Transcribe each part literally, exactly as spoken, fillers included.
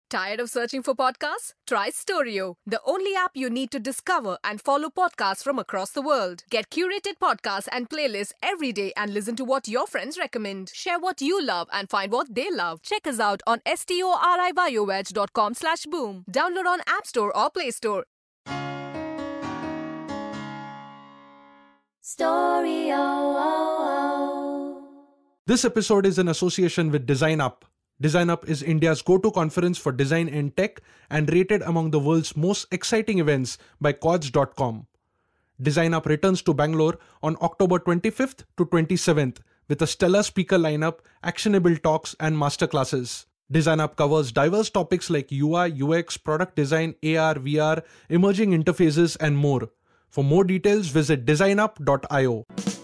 Tired of searching for podcasts? Try Storio, the only app you need to discover and follow podcasts from across the world. Get curated podcasts and playlists every day and listen to what your friends recommend. Share what you love and find what they love. Check us out on storivoh dot com slash boom. Download on App Store or Play Store. Storio. This episode is in association with Design Up. Design Up is India's go-to conference for design and tech and rated among the world's most exciting events by cods dot com. Design Up returns to Bangalore on October twenty-fifth to twenty-seventh with a stellar speaker lineup, actionable talks, and masterclasses. Design Up covers diverse topics like U I, U X, product design, A R, V R, emerging interfaces, and more. For more details, visit design up dot io.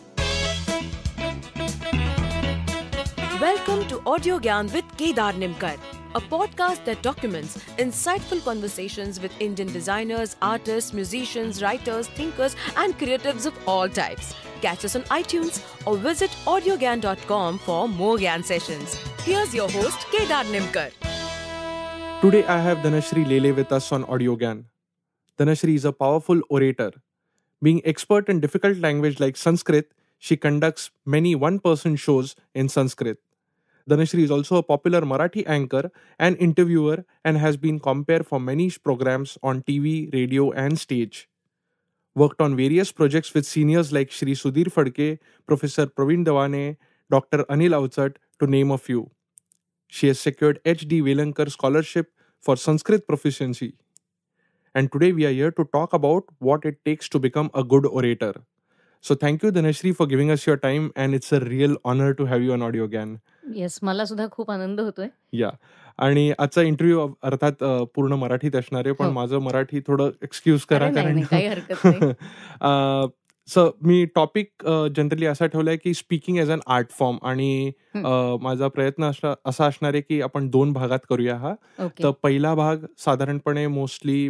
Welcome to Audiogyan with Kedar Nimkar, a podcast that documents insightful conversations with Indian designers, artists, musicians, writers, thinkers, and creatives of all types. Catch us on iTunes or visit audiogyan dot com for more Gyan sessions. Here's your host, Kedar Nimkar. Today I have Dhanashree Lele with us on Audiogyan. Dhanashree is a powerful orator. Being expert in difficult language like Sanskrit, she conducts many one-person shows in Sanskrit. Dhanashree is also a popular Marathi anchor and interviewer and has been compere for many programs on T V, radio and stage. Worked on various projects with seniors like Shri Sudhir Phadke, Professor Pravin Davane, Doctor Anil Avchat, to name a few. She has secured H D Velankar Scholarship for Sanskrit proficiency. And today we are here to talk about what it takes to become a good orator. So thank you, Dhanashree, for giving us your time, and it's a real honor to have you on Audiogyan. Yes, मला सुद्धा खूप आनंद होतोय. या आणि आजचा interview अर्थात पूर्ण मराठीत असणार आहे, पण माझं मराठी थोडं एक्सक्यूज करा, कारण काही हरकत नाही. सो मी टॉपिक जनरली असा ठेवलाय की speaking as an art form, आणि माझा प्रयत्न असा असणार आहे की आपण दोन भागात करूया हा. तर पहिला भाग साधारणपणे मोस्टली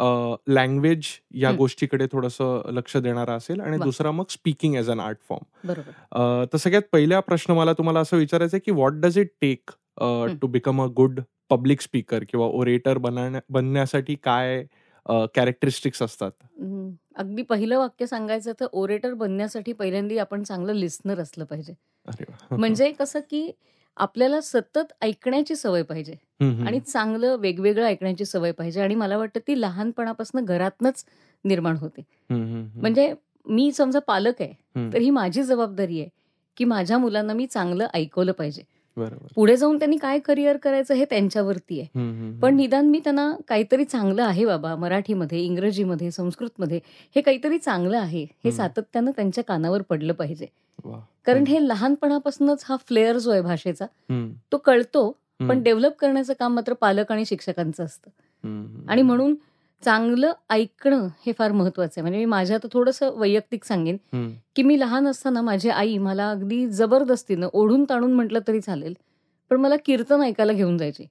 लँग्वेज या गोष्टीकडे थोडंसं लक्ष देणारा असेल, आणि दुसरा मग speaking as an art form. तर सगळ्यात पहिला प्रश्न मला तुम्हाला असं विचारायचं आहे की what does it take to become a good public speaker किंवा ओरेटर बनण्यासाठी काय कॅरेक्टरिस्टिक्स असतात? अगदी पहिलं वाक्य सांगायचं तर ओरेटर बनण्यासाठी पहिल्यांदा आपण चांगलं लिस्नर असलं पाहिजे. म्हणजे कसं की आपल्याला सतत ऐकण्याची सवय पाहिजे आणि चांगलं वेगवेगळं ऐकण्याची सवय पाहिजे, आणि मला वाटतं ती लहानपणापासून घरातनच निर्माण होते. म्हणजे मी समजा पालक आहे तर ही माझी जबाबदारी आहे की माझ्या मुलांना मी चांगलं ऐकवलं पाहिजे. पुढे जाऊन त्यांनी काय करिअर करायचं हे त्यांच्यावरती आहे, पण निदान मी त्यांना काहीतरी चांगलं आहे बाबा, मराठीमध्ये, इंग्रजीमध्ये, संस्कृतमध्ये हे काहीतरी चांगलं आहे हे सातत्यानं त्यांच्या कानावर पडलं पाहिजे. कारण हे लहानपणापासूनच हा फ्लेअर जो आहे भाषेचा तो कळतो, पण डेव्हलप करण्याचं काम मात्र पालक आणि शिक्षकांचं असतं. आणि म्हणून चांगलं ऐकणं हे फार महत्वाचं आहे. म्हणजे मी माझ्या आता थोडंसं वैयक्तिक सांगेन की मी लहान असताना माझी आई मला अगदी जबरदस्तीनं ओढून ताणून म्हटलं तरी चालेल, पण मला कीर्तन ऐकायला घेऊन जायची.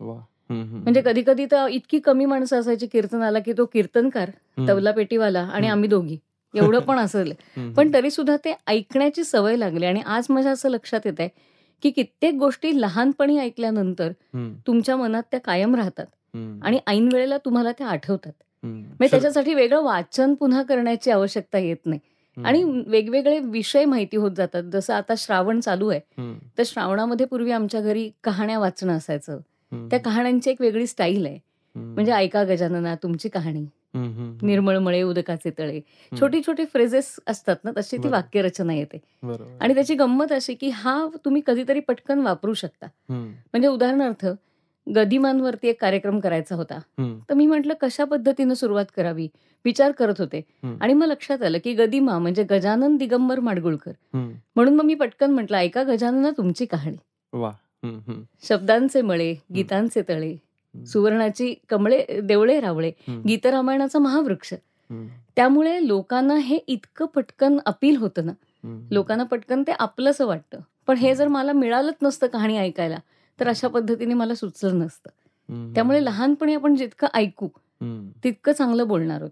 म्हणजे कधी कधी तर इतकी कमी माणसं असायची कीर्तनाला की तो कीर्तनकार, तबला पेटीवाला आणि आम्ही दोघी एवढं पण असेल, पण तरी सुद्धा ते ऐकण्याची सवय लागली. आणि आज माझ्या असं लक्षात येत आहे की कित्येक गोष्टी लहानपणी ऐकल्यानंतर तुमच्या मनात त्या कायम राहतात आणि ऐन वेळेला तुम्हाला त्या आठवतात. म्हणजे त्याच्यासाठी वेगळं वाचन पुन्हा करण्याची आवश्यकता येत नाही, आणि वेगवेगळे विषय माहिती होत जातात. जसं आता श्रावण चालू आहे तर श्रावणामध्ये पूर्वी आमच्या घरी कहाण्या वाचणं असायचं. त्या कहाण्यांची एक वेगळी स्टाईल आहे. म्हणजे ऐका गजानना तुमची कहाणी, निर्मळमळे उदकाचे तळे, छोटी छोटी फ्रेजेस असतात ना, तशी ती वाक्यरचना येते. आणि त्याची गंमत अशी की हा तुम्ही कधीतरी पटकन वापरू शकता. म्हणजे उदाहरणार्थ गदिमांवरती एक कार्यक्रम करायचा होता, तर मी म्हटलं कशा पद्धतीनं सुरुवात करावी विचार करत होते, आणि मग लक्षात आलं की गदिमा म्हणजे गजानन दिगंबर माडगुळकर, म्हणून मग मी पटकन म्हटलं ऐका गजानना तुमची कहाणी. शब्दांचे मळे, गीतांचे तळे, सुवर्णाची कमळे, देवळे रावळे, गीतरामायणाचा महावृक्ष. त्यामुळे लोकांना हे इतकं पटकन अपील होतं ना, लोकांना पटकन ते आपलंसं वाटतं. पण हे जर मला मिळालंच नसतं कहाणी ऐकायला तर अशा पद्धतीने मला सुचलं नसतं. त्यामुळे लहानपणी आपण जितकं ऐकू तितकं चांगलं बोलणार आहोत.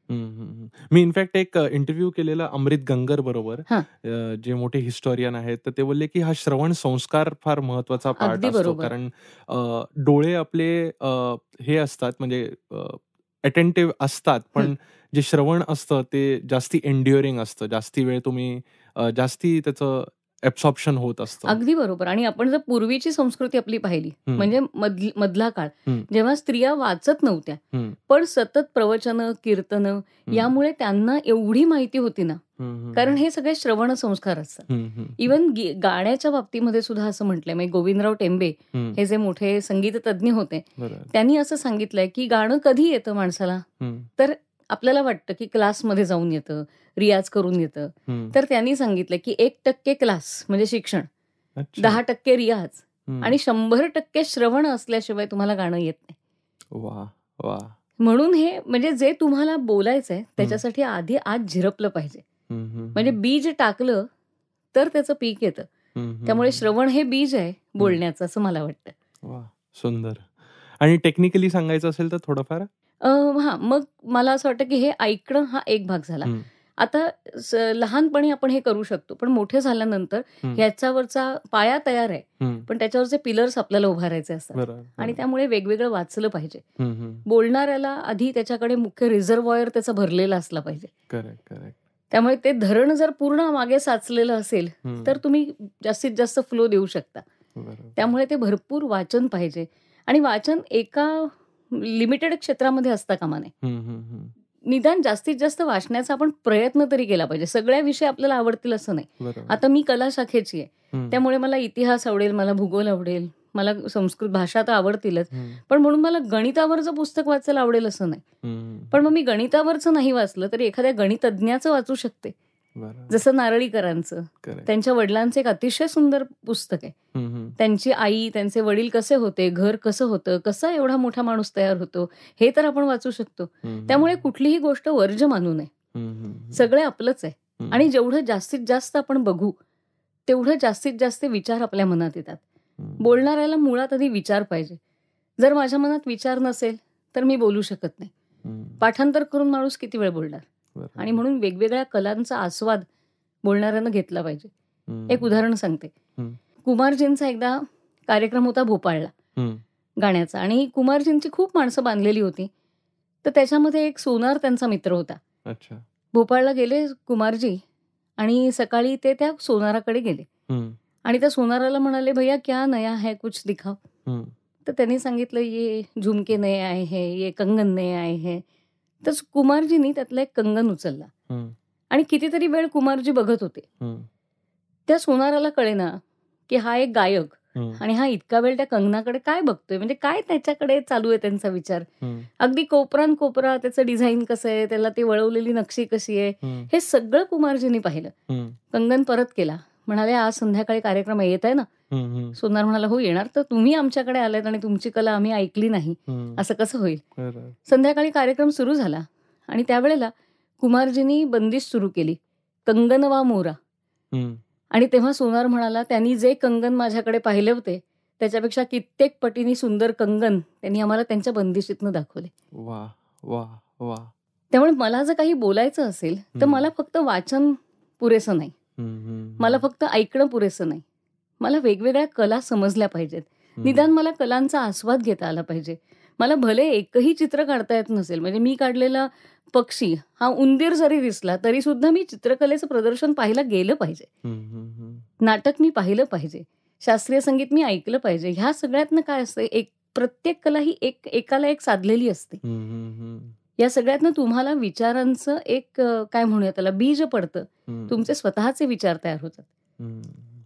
मी इनफॅक्ट एक इंटरव्ह्यू केलेला अमृत गंगर बरोबर, हा जे मोठे हिस्टोरियन आहेत, तर ते बोलले की हा श्रवण संस्कार फार महत्वाचा पार्ट अगदी असतो. बरोबर. कारण अ, डोळे आपले अ, हे असतात म्हणजे अटेंटिव्ह असतात, हं. पण जे श्रवण असतं ते जास्ती एन्ड्युअरिंग असतं. जास्ती वेळ तुम्ही अ, जास्ती त्याचं ॲब्सॉर्प्शन होत असतं. अगदी बरोबर. आणि आपण जर पूर्वीची संस्कृती आपली पाहिली, हं. म्हणजे मध मधला काळ, हं. जेव्हा स्त्रिया वाचत नव्हत्या, हं. पण सतत प्रवचनं, कीर्तनं हं. यामुळे त्यांना एवढी माहिती होती ना, हं, हं, कारण हं. हे सगळे श्रवण संस्कार असतात. हं, हं. इव्हन गाण्याच्या बाबतीमध्ये सुद्धा असं म्हटलंय, म्हणजे गोविंदराव टेंबे हं. हे जे मोठे संगीत तज्ज्ञ होते, बरोबर. त्यांनी असं सांगितलंय की गाणं कधी येतं माणसाला, हं. तर आपल्याला वाटतं की क्लासमध्ये जाऊन येतं, रियाज करून येतं. हं. तर त्यांनी सांगितलं की एक टक्के क्लास म्हणजे शिक्षण, अच्छा. दहा टक्के रियाज हं. आणि शंभर टक्के श्रवण असल्याशिवाय तुम्हाला गाणं येत नाही. वा वा. म्हणून हे म्हणजे जे तुम्हाला बोलायचंय त्याच्यासाठी आधी आज झिरपलं पाहिजे. हं, हं, म्हणजे हं. बीज टाकलं तर त्याचं पीक येतं. हं, हं, त्यामुळे हं. श्रवण हे बीज आहे बोलण्याचं, असं मला वाटतं. वा, सुंदर. आणि टेक्निकली सांगायचं असेल तर थोडंफार? अ, हां, मग मला असं वाटतं की हे ऐकणं हा एक भाग झाला. हं. आता स लहानपणी आपण हे करू शकतो, पण मोठे झाल्यानंतर हं. ह्याच्यावरचा पाया तयार आहे, हं. पण त्याच्यावरचे पिलर्स आपल्याला उभारायचे असतात. बरोबर, आणि बरोबर. त्यामुळे वेगवेगळं वाचलं पाहिजे. हं, हं. बोलणाऱ्याला आधी त्याच्याकडे मुख्य रिझर्व्हॉयर त्याचा भरलेला असला पाहिजे. Correct, correct. त्यामुळे ते धरण जर पूर्ण मागे साचलेलं असेल, हं. तर तुम्ही जास्तीत जास्त फ्लो देऊ शकता. बरोबर. त्यामुळे ते भरपूर वाचन पाहिजे आणि वाचन एका लिमिटेड क्षेत्रामध्ये असता कामा नये. हं, हं, हं. निदान जास्तीत जास्त वाचण्याचा आपण प्रयत्न तरी केला पाहिजे. सगळ्या विषय आपल्याला आवडतील असं नाही. बरोबर. आता मी कला शाखेची आहे, हं. त्यामुळे मला इतिहास आवडेल, मला भूगोल आवडेल, मला संस्कृत भाषा तर आवडतीलच, हं. पण म्हणून मला गणितावरचं पुस्तक वाचायला आवडेल असं नाही. हं. पण मग मी गणितावरचं नाही वाचलं तरी एखाद्या गणितज्ञाचं वाचू शकते, बरोबर. जसं नारळीकरांचं. करेक्ट. त्यांच्या वडिलांचं एक अतिशय सुंदर पुस्तक आहे. हं, हं. त्यांची आई, त्यांचे वडील कसे होते, घर कसं होतं, कसा एवढा मोठा माणूस तयार होतो, हे तर आपण वाचू शकतो. हं. त्यामुळे कुठलीही गोष्ट वर्ज्य मानू नये. हं, हं, हं. सगळे आपलंच आहे. हं. आणि जेवढं जास्तीत जास्त आपण बघू, तेवढं जास्तीत जास्त विचार आपल्या मनात येतात. हं. बोलणाऱ्याला मुळात आधी विचार पाहिजे. जर माझ्या मनात विचार नसेल, तर मी बोलू शकत नाही. हं. पाठांतर करून माणूस किती वेळ बोलणार? बरोबर. आणि म्हणून वेगवेगळ्या कलांचा आस्वाद बोलणाऱ्यानं घेतला पाहिजे. हं. एक उदाहरण सांगते. हं. कुमारजींचा एकदा कार्यक्रम होता भोपाळला हं. गाण्याचा, आणि कुमारजींची खूप माणसं बांधलेली होती. तर त्याच्यामध्ये एक सोनार त्यांचा मित्र होता. अच्छा. भोपाळला गेले कुमारजी आणि सकाळी ते त्या सोनाराकडे गेले हं. आणि त्या सोनाराला म्हणाले, भैया क्या नया है, कुछ दिखाओ. हं. तर त्यांनी सांगितलं, ये झुमके नये आए है, ये कंगन नये आए है. तर कुमारजींनी त्यातला एक कंगन उचलला हं. आणि कितीतरी वेळ कुमारजी बघत होते. हं. त्या सोनाराला कळेना की हा एक गायक हं. आणि हा इतका वेळ त्या कंगनाकडे काय बघतोय, म्हणजे काय त्याच्याकडे चालू आहे त्यांचा विचार. हं. अगदी कोपरान कोपरा, त्याचं डिझाईन कसं आहे, त्याला ती वळवलेली नक्षी कशी आहे, हं. हे सगळं कुमारजींनी पाहिलं. हं. कंगन परत केला. म्हणाले, आज संध्याकाळी कार्यक्रम येत आहे ना? हं. हं. सोनार म्हणाला, हो येणार, तर तुम्ही आमच्याकडे आलात आणि तुमची कला आम्ही ऐकली नाही, हं. असं कसं होईल? बरोबर. संध्याकाळी कार्यक्रम सुरू झाला आणि त्यावेळेला कुमारजींनी बंदिश सुरू केली, कंगन वा मोरा. हं. आणि तेव्हा सोनार म्हणाला, त्यांनी जे कंगन माझ्याकडे पाहिले होते त्याच्यापेक्षा कित्येक पटीने सुंदर कंगन त्यांनी आम्हाला त्यांच्या बंदिशीतनं दाखवले. वा वा वा. त्यामुळे मला जर काही बोलायचं असेल तर हं. मला फक्त वाचन पुरेसं नाही, हं. हं. मला फक्त ऐकणं पुरेसं नाही, मला वेगवेगळ्या कला समजल्या पाहिजेत. हं. निदान मला कलांचा आस्वाद घेता आला पाहिजे. मला भले एकही चित्र काढता येत नसेल, म्हणजे मी काढलेला पक्षी हा उंदीर जरी दिसला तरी सुद्धा मी चित्रकलेचं प्रदर्शन पाहायला गेलं पाहिजे. हं. हं. हं. नाटक मी पाहिलं पाहिजे, शास्त्रीय संगीत मी ऐकलं पाहिजे. ह्या सगळ्यातनं काय असतं, एक प्रत्येक कला ही एक एकाला एक साधलेली असते. हं. हं. हं. या सगळ्यातनं तुम्हाला विचारांचं एक अ, काय म्हणूया त्याला, बीज पडतं. हं. तुमचे स्वतःचे विचार तयार होतात. हं.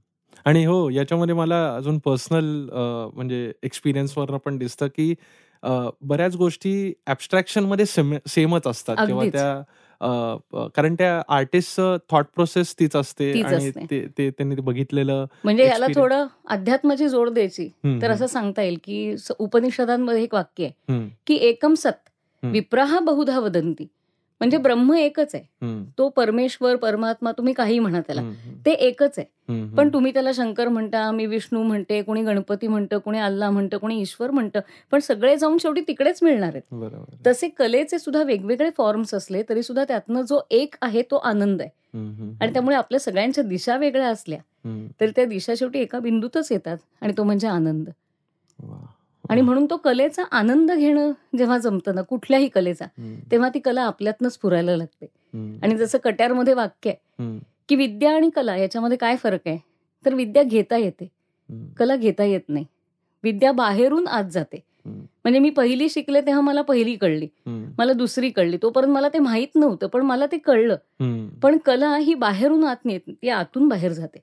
आणि हो, याच्यामध्ये मला अजून पर्सनल म्हणजे एक्सपिरियन्सवरनं पण दिसतं की अ, बऱ्याच गोष्टी ॲब्स्ट्रॅक्शनमध्ये सेम सेमच असतात किंवा अगदीच. त्या अ, प कारण त्या आर्टिस्टचं थॉट प्रोसेस तीच असते तीच आणि असते. ते ते त्यांनी बघितलेलं म्हणजे याला एक्सपिरियन्स. थोडं अध्यात्माची जोड द्यायची हं. तर हं. असं सांगता येईल की स- उपनिषदांमध्ये एक वाक्य आहे हं. की एकम सत हं. विप्राहा बहुधा वदंती म्हणजे ब्रह्म एकच आहे. तो परमेश्वर, परमात्मा, तुम्ही काही म्हणा त्याला, ते एकच आहे. पण तुम्ही त्याला शंकर म्हणता, मी विष्णू म्हणते, कोणी गणपती म्हणतं, कोणी अल्ला म्हणतं, कोणी ईश्वर म्हणतं, पण सगळे जाऊन शेवटी तिकडेच मिळणार आहेत. तसे कलेचे सुद्धा वेगवेगळे फॉर्म्स असले तरी सुद्धा त्यातनं जो एक आहे तो आनंद आहे. आणि त्यामुळे आपल्या सगळ्यांच्या दिशा वेगळ्या असल्या तरी त्या दिशा शेवटी एका बिंदूतच येतात आणि तो म्हणजे आनंद. आणि म्हणून तो कलेचा आनंद घेणं जेव्हा जमतं ना कुठल्याही कलेचा, तेव्हा ती कला आपल्यातनंच पुरायला लागते. आणि जसं कट्यारमध्ये वाक्य आहे की विद्या आणि कला याच्यामध्ये काय फरक आहे, तर विद्या घेता येते, कला घेता येत नाही. विद्या बाहेरून आत जाते. म्हणजे मी पहिली शिकले तेव्हा मला पहिली कळली, मला दुसरी कळली, तोपर्यंत मला ते माहित नव्हतं पण मला ते कळलं. पण कला ही बाहेरून आत नाही, ती आतून बाहेर जाते.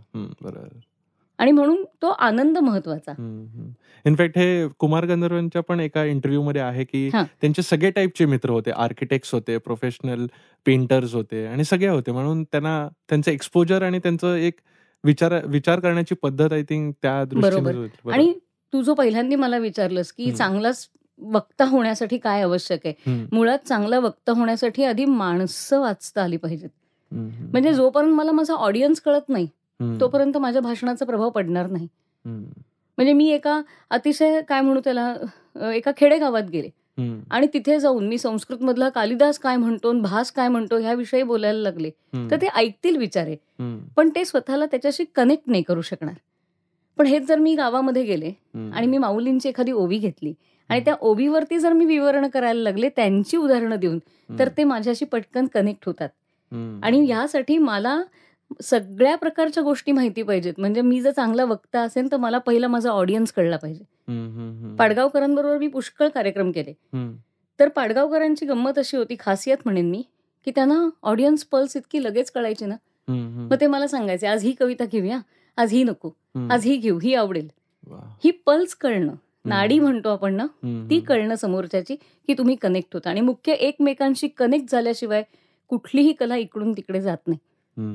आणि म्हणून तो आनंद महत्वाचा. इनफॅक्ट हे कुमार गंधर्वांच्या पण एका इंटरव्ह्यू मध्ये आहे की त्यांचे सगळे टाईपचे मित्र होते, आर्किटेक्ट्स होते, प्रोफेशनल पेंटर्स होते आणि सगळे होते. म्हणून त्यांना त्यांचं एक्सपोजर आणि त्यांचं एक विचार विचार करण्याची पद्धत आय थिंक त्या दृष्टीने. आणि तू जो पहिल्यांदा मला विचारलंस की चांगलाच वक्ता होण्यासाठी काय आवश्यक आहे, मुळात चांगला वक्ता होण्यासाठी आधी माणसं वाचता आली पाहिजेत. म्हणजे जोपर्यंत मला माझा ऑडियन्स कळत नाही तोपर्यंत माझ्या भाषणाचा प्रभाव पडणार नाही. म्हणजे मी एका अतिशय काय म्हणू त्याला एका खेडेगावात गेले आणि तिथे जाऊन मी संस्कृत मधला कालिदास काय म्हणतो, भास काय म्हणतो ह्याविषयी बोलायला लागले तर ते ऐकतील विचारे, पण ते स्वतःला त्याच्याशी कनेक्ट नाही करू शकणार. पण हेच जर मी गावामध्ये गेले आणि मी माऊलींची एखादी ओवी घेतली आणि त्या ओवीवरती जर मी विवरण करायला लागले त्यांची उदाहरणं देऊन, तर ते माझ्याशी पटकन कनेक्ट होतात. आणि यासाठी मला सगळ्या प्रकारच्या गोष्टी माहिती पाहिजेत. म्हणजे मी जर चांगला वक्ता असेल तर मला पहिला माझा ऑडियन्स कळला पाहिजे. पाडगावकरांबरोबर मी पुष्कळ कार्यक्रम केले, तर पाडगावकरांची गंमत अशी होती, खासियत म्हणेन मी, की त्यांना ऑडियन्स पल्स इतकी लगेच कळायची ना. मग ते मला सांगायचे, आज ही कविता घेऊया, आज ही नको, आज ही घेऊ, ही आवडेल. ही पल्स कळणं, नाडी म्हणतो आपण ना, ती कळणं समोरच्याची की तुम्ही कनेक्ट होता. आणि मुख्य एकमेकांशी कनेक्ट झाल्याशिवाय कुठलीही कला इकडून तिकडे जात नाही.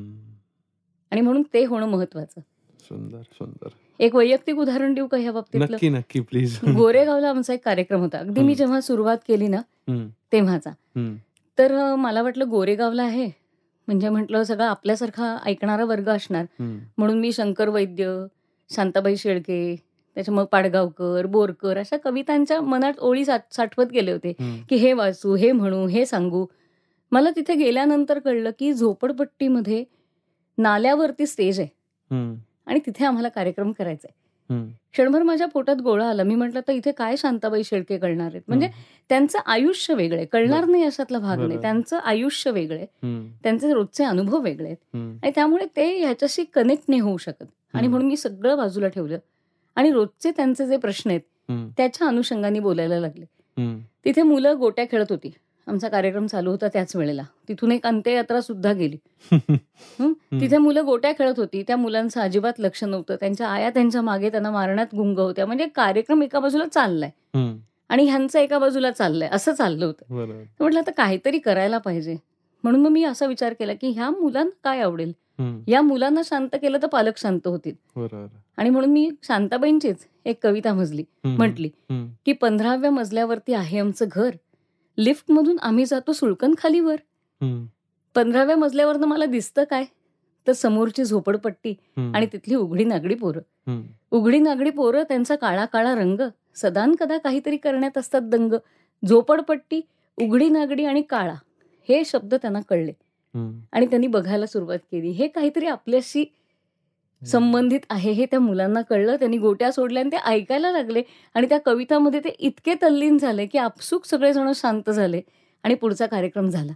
आणि म्हणून ते होणं महत्वाचं. सुंदर सुंदर. एक वैयक्तिक उदाहरण देऊ का ह्या बाबतीत? नक्की नक्की प्लीज. गोरेगावला आमचा एक कार्यक्रम होता, अगदी मी जेव्हा सुरुवात केली ना तेव्हाचा. तर मला वाटलं गोरेगावला आहे म्हणजे म्हटलं सगळं आपल्यासारखा ऐकणारा वर्ग असणार, म्हणून मी शंकर वैद्य, शांताबाई शेळके, त्याच्या मग पाडगावकर, बोरकर अशा कवितांच्या मनात ओळी साठवत गेले होते की हे वाचू, हे म्हणू, हे सांगू. मला तिथे गेल्यानंतर कळलं की झोपडपट्टीमध्ये नाल्यावरती स्टेज आहे आणि तिथे आम्हाला कार्यक्रम करायचा आहे. क्षणभर माझ्या पोटात गोळा आला. मी म्हटलं तर इथे काय शांताबाई शेळके कळणार आहेत. म्हणजे त्यांचं आयुष्य वेगळं, कळणार नाही अशातला भाग नाही. त्यांचं आयुष्य वेगळे, त्यांचे रोजचे अनुभव वेगळे आहेत आणि त्यामुळे ते ह्याच्याशी कनेक्ट नाही होऊ शकत. आणि म्हणून मी सगळं बाजूला ठेवलं आणि रोजचे त्यांचे जे प्रश्न आहेत त्याच्या अनुषंगाने बोलायला लागले. तिथे मुलं गोट्या खेळत होती, आमचा कार्यक्रम चालू होता त्याच वेळेला. तिथून एक अंत्ययात्रा सुद्धा गेली. तिथे मुलं गोट्या खेळत होती, त्या मुलांचं अजिबात लक्ष नव्हतं. त्यांच्या आया त्यांच्या मागे त्यांना मारण्यात गुंग होत्या. म्हणजे कार्यक्रम एका बाजूला चाललाय आणि ह्यांचं एका बाजूला चाललंय, असं चाललं होतं. म्हटलं आता काहीतरी करायला पाहिजे. म्हणून मग मी असा विचार केला की ह्या मुलांना काय आवडेल, या मुलांना शांत केलं तर पालक शांत होतील. आणि म्हणून मी शांताबाईंचीच एक कविता मजली म्हटली की पंधराव्या मजल्यावरती आहे आमचं घर, लिफ्ट मधून आम्ही जातो सुळकन खालीवर. पंधराव्या मजल्यावरनं मला दिसतं काय, तर समोरची झोपडपट्टी आणि तिथली उघडी नागडी पोरं. उघडी नागडी पोरं, त्यांचा काळा काळा रंग, सदान कदा काहीतरी करण्यात असतात दंग. झोपडपट्टी, उघडी नागडी आणि काळा, हे शब्द त्यांना कळले आणि त्यांनी बघायला सुरुवात केली. हे काहीतरी आपल्याशी संबंधित आहे हे त्या मुलांना कळलं. त्यांनी गोट्या सोडल्या आणि ते ऐकायला लागले आणि त्या कवितामध्ये ते इतके तल्लीन झाले की आपसूक सगळेजण शांत झाले आणि पुढचा कार्यक्रम झाला.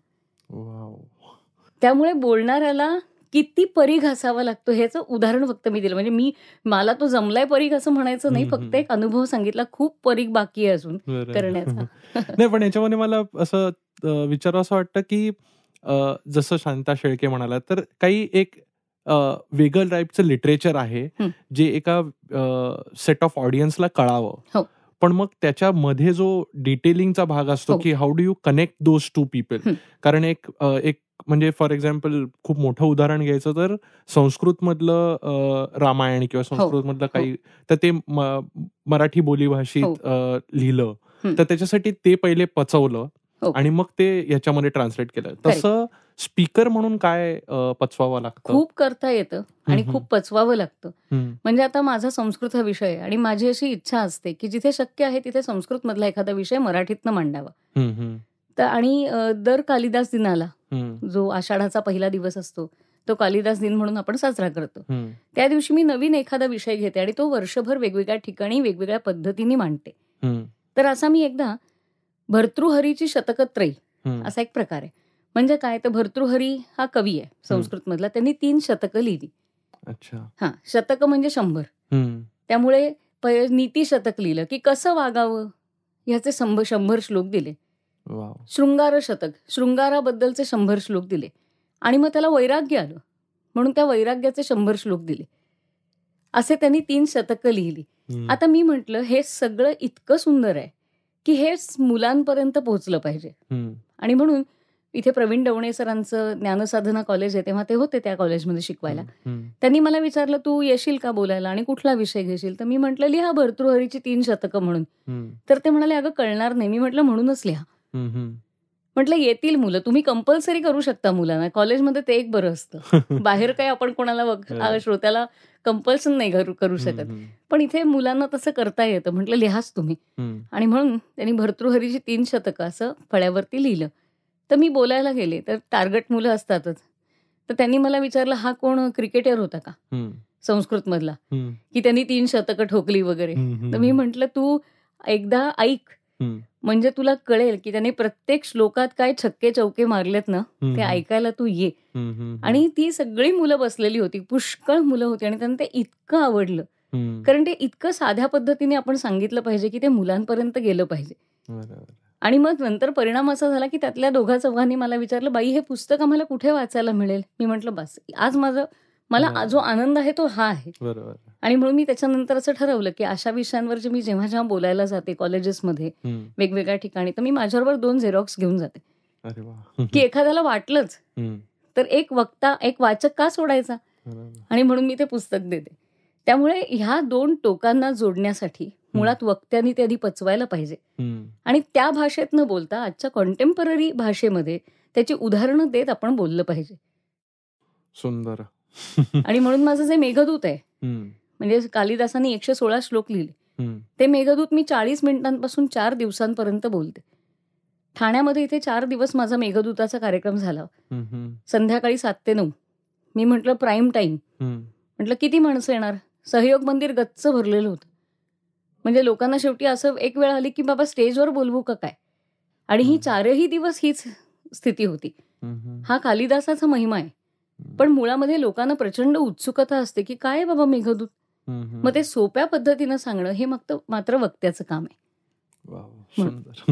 त्यामुळे बोलणाऱ्याला किती परी घासावा लागतो ह्याचं उदाहरण फक्त मी दिलं. म्हणजे मी मला तो जमलाय परीघ असं म्हणायचं नाही, फक्त एक अनुभव सांगितला. खूप परीघ बाकी आहे अजून करण्याचा. नाही पण याच्यामध्ये मला असं विचारावं असं वाटतं की जसं शांता शेळके म्हणाला, तर काही एक वेगळं टाईपचं लिटरेचर आहे जे एका सेट ऑफ ऑडियन्सला कळावं, पण मग त्याच्यामध्ये जो डिटेलिंगचा भाग असतो की how do you connect those to people. कारण एक एक म्हणजे फॉर एक्झाम्पल खूप मोठं उदाहरण घ्यायचं तर संस्कृत मधलं रामायण किंवा संस्कृत मधलं काही, तर ते मराठी बोलीभाषेत लिहिलं, तर त्याच्यासाठी ते पहिले पचवलं आणि मग ते याच्यामध्ये ट्रान्सलेट केलं. तसं स्पीकर म्हणून काय पचवावं लागतं? खूप करता येतं आणि खूप पचवावं लागतं. म्हणजे आता माझा संस्कृत हा विषय आहे आणि माझी अशी इच्छा असते की जिथे शक्य आहे तिथे संस्कृत मधला एखादा विषय मराठीतनं मांडावा. तर आणि दर कालिदास दिनाला, जो आषाढाचा पहिला दिवस असतो, तो कालिदास दिन म्हणून आपण साजरा करतो. त्या दिवशी मी नवीन एखादा विषय घेते आणि तो वर्षभर वेगवेगळ्या ठिकाणी वेगवेगळ्या पद्धतीने मांडते. तर असा मी एकदा भर्तृहरीची शतकत्रयी असा एक प्रकार आहे. म्हणजे काय, तर भर्तृहरी हा कवी आहे संस्कृत मधला. त्यांनी तीन शतकं लिहिली. अच्छा. हा, शतक म्हणजे शंभर. त्यामुळे नीती शतक लिहिलं की कसं वागावं ह्याचे शंभर श्लोक दिले. शृंगार शतक, शृंगाराबद्दलचे शंभर श्लोक दिले. आणि मग त्याला वैराग्य आलं म्हणून त्या वैराग्याचे शंभर श्लोक दिले. असे त्यांनी तीन शतकं लिहिली. आता मी म्हटलं हे सगळं इतकं सुंदर आहे की हे मुलांपर्यंत पोहोचलं पाहिजे. आणि म्हणून इथे प्रवीण दवणे सरांचं ज्ञानसाधना कॉलेज आहे, तेव्हा ते होते त्या कॉलेजमध्ये शिकवायला. त्यांनी मला विचारलं तू येशील का बोलायला आणि कुठला विषय घेशील. तर मी म्हटलं लिहा भर्तृहरीची तीन शतकं म्हणून. तर ते म्हणाले अगं कळणार नाही. मी म्हटलं म्हणूनच लिहा. म्हटलं येतील मुलं, तुम्ही कंपल्सरी करू शकता मुलांना. कॉलेजमध्ये ते एक बरं असतं. बाहेर काही आपण कोणाला श्रोत्याला कंपल्सन नाही करू शकत, पण इथे मुलांना तसं करता येतं. म्हटलं लिहाच तुम्ही. आणि म्हणून त्यांनी भर्तृहरीची तीन शतकं असं फळ्यावरती लिहिलं. तर मी बोलायला गेले तर टार्गेट मुलं असतातच. तर त्यांनी मला विचारलं हा कोण क्रिकेटर होता का संस्कृत मधला, की त्यांनी तीन शतकं ठोकली वगैरे. तर मी म्हटलं तू एकदा ऐक म्हणजे तुला कळेल की त्याने प्रत्येक श्लोकात काय छक्के चौके मारलेत ना, ते ऐकायला तू ये. आणि ती सगळी मुलं बसलेली होती, पुष्कळ मुलं होती आणि त्यांना ते इतकं आवडलं. कारण ते इतकं साध्या पद्धतीने आपण सांगितलं पाहिजे की ते मुलांपर्यंत गेलं पाहिजे. आणि मग नंतर परिणाम असा झाला की त्यातल्या दोघा चौघांनी मला विचारलं बाई हे पुस्तक आम्हाला कुठे वाचायला मिळेल. मी म्हटलं बस आज माझं मला जो आनंद आहे तो हा आहे. आणि म्हणून मी त्याच्यानंतर असं ठरवलं की अशा विषयांवर जे मी जेव्हा जेव्हा बोलायला जाते कॉलेजेसमध्ये वेगवेगळ्या ठिकाणी, तर मी माझ्याबरोबर दोन झेरॉक्स घेऊन जाते. की एखाद्याला वाटलंच तर एक वक्ता एक वाचक का सोडायचा. आणि म्हणून मी ते पुस्तक देते. त्यामुळे ह्या दोन टोकांना जोडण्यासाठी मुळात वक्त्यांनी ते आधी पचवायला पाहिजे आणि त्या भाषेत न बोलता आजच्या कॉन्टेम्पररी भाषेमध्ये त्याची उदाहरणं देत आपण बोललं पाहिजे. सुंदर. आणि म्हणून माझं जे मेघदूत आहे, म्हणजे कालिदासांनी एकशे सोळा श्लोक लिहिले, ते मेघदूत मी चाळीस मिनिटांपासून चार दिवसांपर्यंत बोलते. ठाण्यामध्ये इथे चार दिवस माझा मेघदूताचा कार्यक्रम झाला. संध्याकाळी सात ते नऊ. मी म्हटलं प्राईम टाइम. म्हटलं किती माणसं येणार. सहयोग मंदिर गच्च भरलेलं होतं. म्हणजे लोकांना शेवटी असं एक वेळ आली की बाबा स्टेजवर बोलवू का काय. आणि ही चारही दिवस हीच स्थिती होती. हा कालिदासाचा महिमा आहे. पण मुळामध्ये लोकांना प्रचंड उत्सुकता असते की काय बाबा मेघदूत. मग ते सोप्या पद्धतीनं सांगणं हे मग मात्र वक्त्याचं काम आहे.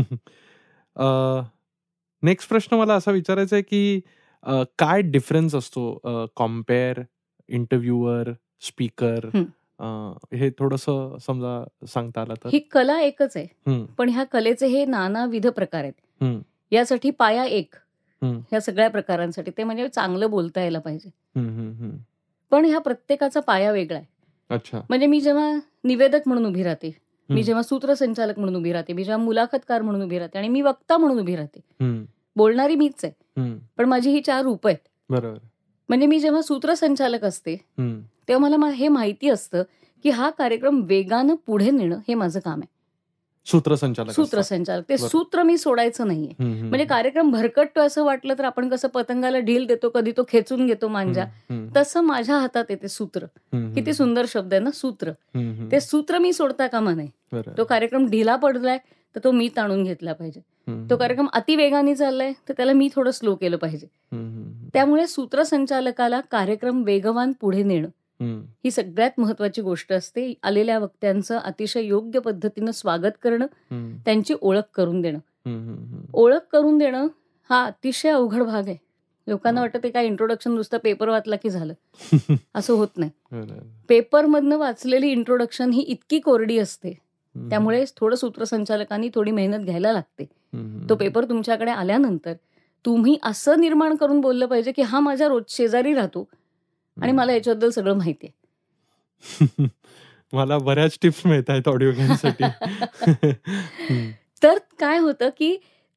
नेक्स्ट प्रश्न मला असा विचारायचा आहे की काय डिफरन्स असतो कॉम्पेअर, इंटरव्ह्युअर, स्पीकर, हे थोडस समजा सांगता आलं तर. ही कला एकच आहे पण ह्या कलेचे हे नानाविध प्रकार आहेत. यासाठी पाया एक ह्या सगळ्या प्रकारांसाठी ते म्हणजे चांगलं बोलता यायला पाहिजे. पण ह्या प्रत्येकाचा पाया वेगळा आहे. अच्छा. म्हणजे मी जेव्हा निवेदक म्हणून उभी राहते, मी जेव्हा सूत्रसंचालक म्हणून उभी राहते, मी जेव्हा मुलाखतकार म्हणून उभी राहते आणि मी वक्ता म्हणून उभी राहते, बोलणारी मीच आहे पण माझी ही चार रूप आहेत. बरोबर. म्हणजे मी जेव्हा सूत्रसंचालक असते तेव्हा मला हे माहिती असतं की हा कार्यक्रम वेगानं पुढे नेणं हे माझं काम आहे. सूत्रसंचालक सूत्रसंचालक ते सूत्र मी सोडायचं नाहीये. म्हणजे कार्यक्रम भरकटतो असं वाटलं तर आपण कसं पतंगाला ढील देतो, कधी तो खेचून घेतो मांजा, तसं माझ्या हातात येते सूत्र. किती सुंदर शब्द आहे ना सूत्र. ते सूत्र मी सोडता कामा नाही. तो कार्यक्रम ढिला पडलाय तर तो मी ताणून घेतला पाहिजे. तो कार्यक्रम अतिवेगाने चाललाय तर त्याला मी थोडं स्लो केलं पाहिजे. त्यामुळे सूत्रसंचालकाला कार्यक्रम वेगवान पुढे नेणं ही सगळ्यात महत्वाची गोष्ट असते. आलेल्या वक्त्यांचं अतिशय योग्य पद्धतीनं स्वागत करणं, त्यांची ओळख करून देणं. ओळख करून देणं हा अतिशय अवघड भाग आहे. लोकांना वाटतं ते काय इंट्रोडक्शन नुसतं पेपर वाचला की झालं, असं होत नाही. पेपरमधनं वाचलेली इंट्रोडक्शन ही इतकी कोरडी असते, त्यामुळे थोडं सूत्रसंचालकांनी थोडी मेहनत घ्यायला लागते. तो पेपर तुमच्याकडे आल्यानंतर तुम्ही असं निर्माण करून बोललं पाहिजे की हा माझ्या रोज शेजारी राहतो आणि मला याच्याबद्दल सगळं माहिती आहे. मला बऱ्याच टिप्स मिळत आहेत ऑडिओ घेण्यासाठी. तर काय होतं की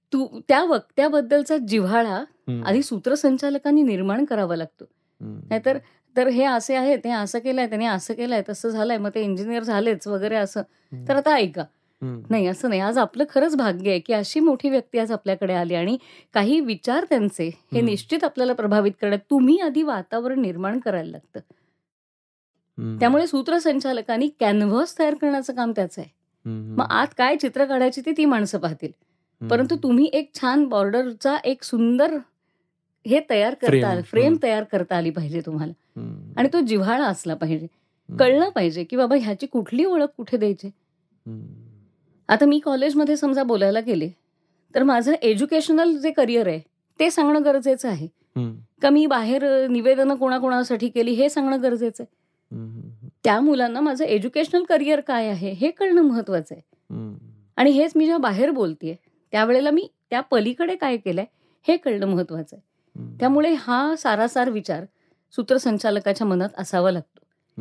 तू त्या वक्त्याबद्दलचा जिव्हाळा आधी सूत्रसंचालकांनी निर्माण करावा लागतो. नाहीतर तर हे असे आहेत, हे असं केलंय, त्याने असं केलंय, तसं झालंय, मग ते इंजिनियर झालेच वगैरे असं. तर आता ऐका, नाही असं नाही. आज आपलं खरंच भाग्य आहे की अशी मोठी व्यक्ती आज आपल्याकडे आली आणि काही विचार त्यांचे हे निश्चित आपल्याला प्रभावित करण्यात तुम्ही आधी वातावरण निर्माण करायला लागतं. त्यामुळे सूत्रसंचालकांनी कॅनव्हास तयार करण्याचं काम त्याचं आहे. मग आत काय चित्र काढायची ती ती माणसं पाहतील, परंतु तुम्ही एक छान बॉर्डरचा एक सुंदर हे तयार करता आलं, फ्रेम तयार करता आली पाहिजे तुम्हाला. आणि तो जिव्हाळा असला पाहिजे. कळलं पाहिजे की बाबा ह्याची कुठली ओळख कुठे द्यायची. आता मी कॉलेजमध्ये समजा बोलायला गेले तर माझं एज्युकेशनल जे करिअर आहे ते सांगणं गरजेचं आहे का मी बाहेर निवेदनं कोणाकोणासाठी केली हे सांगणं गरजेचं आहे. त्या मुलांना माझं एज्युकेशनल करिअर काय आहे हे कळणं महत्वाचं आहे. आणि हेच मी जेव्हा बाहेर बोलतेय त्यावेळेला मी त्या पलीकडे काय केलंय हे कळणं महत्वाचं आहे. त्यामुळे हा सारासार विचार सूत्रसंचालकाच्या मनात असावा लागतो.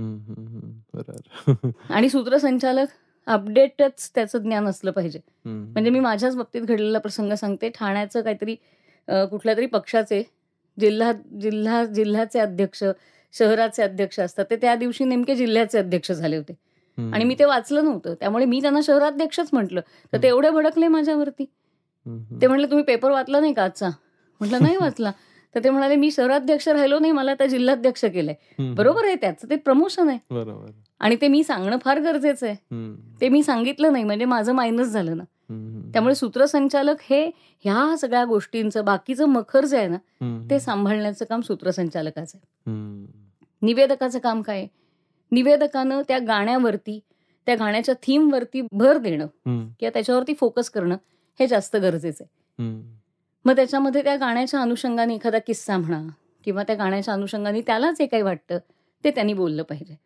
आणि सूत्रसंचालक अपडेटच त्याचं ज्ञान असलं पाहिजे. म्हणजे मी माझ्याच बाबतीत घडलेला प्रसंग सांगते. ठाण्याचं काहीतरी कुठल्या तरी पक्षाचे जिल्हा जिल्हा जिल्ह्याचे अध्यक्ष, शहराचे अध्यक्ष असतात, ते त्या दिवशी नेमके जिल्ह्याचे अध्यक्ष झाले होते आणि मी ते वाचलं नव्हतं. त्यामुळे मी त्यांना शहराध्यक्षच म्हटलं. तर ते एवढे भडकले माझ्यावरती. ते म्हणले तुम्ही पेपर वाचला नाही का आजचा? म्हटलं नाही वाचला. तर ते म्हणाले मी शहराध्यक्ष राहिलो नाही, मला आता जिल्हाध्यक्ष केलंय. बरोबर आहे, त्याचं ते प्रमोशन आहे. बरोबर. आणि ते मी सांगणं फार गरजेचं आहे. ते मी सांगितलं नाही म्हणजे माझं मायनस झालं ना. त्यामुळे सूत्रसंचालक हे ह्या सगळ्या गोष्टींचं बाकीचं मखर जे आहे ना ते सांभाळण्याचं काम सूत्रसंचालकाचं आहे. निवेदकाचं काम काय आहे? निवेदकानं त्या गाण्यावरती, त्या गाण्याच्या थीमवरती भर देणं किंवा त्याच्यावरती फोकस करणं हे जास्त गरजेचं आहे. मग त्याच्यामध्ये त्या गाण्याच्या अनुषंगाने एखादा किस्सा म्हणा किंवा त्या गाण्याच्या अनुषंगाने त्याला जे काही वाटतं ते त्यांनी बोललं पाहिजे.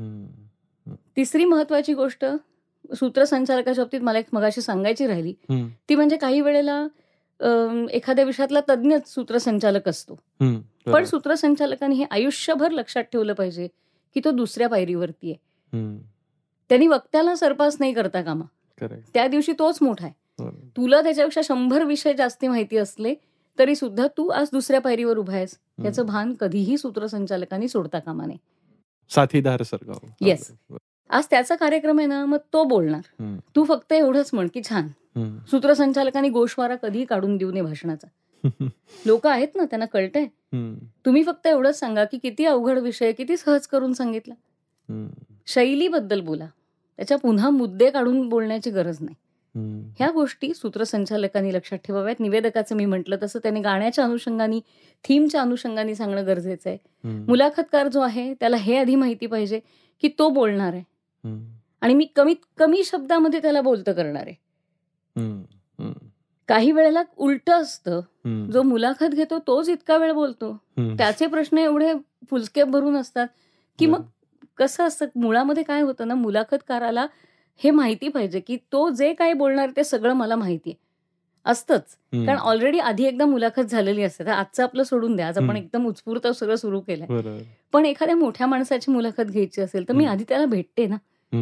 तिसरी महत्वाची गोष्ट सूत्रसंचालकाच्या बाबतीत मला एक मगाशी सांगायची राहिली ती म्हणजे काही वेळेला एखाद्या विषयातला तज्ज्ञच सूत्रसंचालक असतो, पण सूत्रसंचालकांनी हे आयुष्यभर लक्षात ठेवलं पाहिजे की तो दुसऱ्या पायरीवरती आहे. त्यांनी वक्त्याला सरपास नाही करता कामा. त्या दिवशी तोच मोठा आहे. तुला त्याच्यापेक्षा शंभर विषय जास्ती माहिती असले तरी सुद्धा तू आज दुसऱ्या पायरीवर उभा आहेस याचं भान कधीही सूत्रसंचालकांनी सोडता कामा नये. साथीदार सर. येस. आज त्याचा कार्यक्रम आहे ना, मग तो बोलणार, तू फक्त एवढंच म्हण की छान. सूत्रसंचालकांनी गोषवारा कधीही काढून देऊ नये भाषणाचा. लोक आहेत ना, त्यांना कळतंय. तुम्ही फक्त एवढंच सांगा की किती अवघड विषय किती सहज करून सांगितला. शैलीबद्दल बोला, त्याच्या पुन्हा मुद्दे काढून बोलण्याची गरज नाही. ह्या गोष्टी सूत्रसंचालकांनी लक्षात ठेवाव्यात. निवेदकाचं मी म्हटलं तसं त्याने गाण्याच्या अनुषंगाने, थीमच्या अनुषंगाने सांगणं गरजेचं आहे. मुलाखतकार जो आहे त्याला हे आधी माहिती पाहिजे की तो बोलणार आहे आणि मी कमीत कमी शब्दामध्ये त्याला बोलतं करणार आहे. काही वेळेला उलट असतं, जो मुलाखत घेतो तोच इतका वेळ बोलतो, त्याचे प्रश्न एवढे फुलस्केप भरून असतात की मग कसं असतं, मुळामध्ये काय होतं ना, मुलाखतकाराला हे माहिती पाहिजे की तो जे काही बोलणार ते सगळं मला माहिती आहे असतंच. कारण ऑलरेडी आधी एकदा मुलाखत झालेली असते. तर आजचं आपलं सोडून द्या, आज आपण एकदम उत्स्फूर्त सगळं सुरू केलंय. पण एखाद्या मोठ्या माणसाची मुलाखत घ्यायची असेल तर मी आधी त्याला भेटते ना.